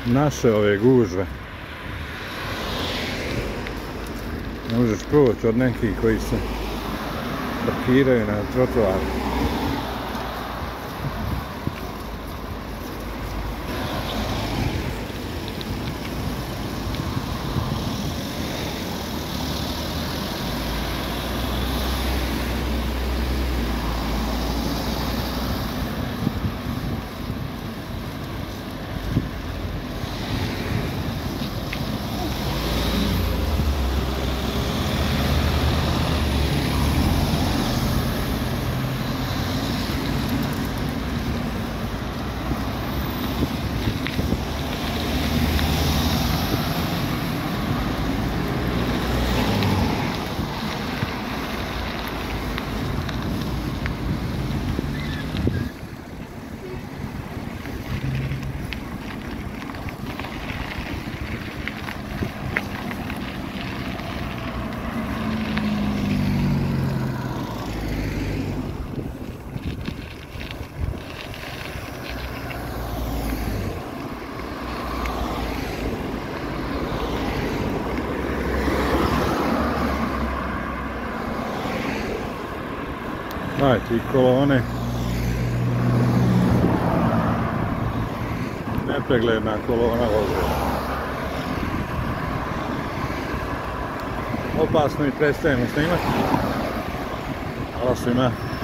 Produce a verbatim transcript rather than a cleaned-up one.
naše ove gužve. Ne možeš proći od nekih koji se parkiraju na trotoaru. Aj, ti kolone. Nepregledna kolona voze. Opasno i prestajemo snimati. Hvala svima.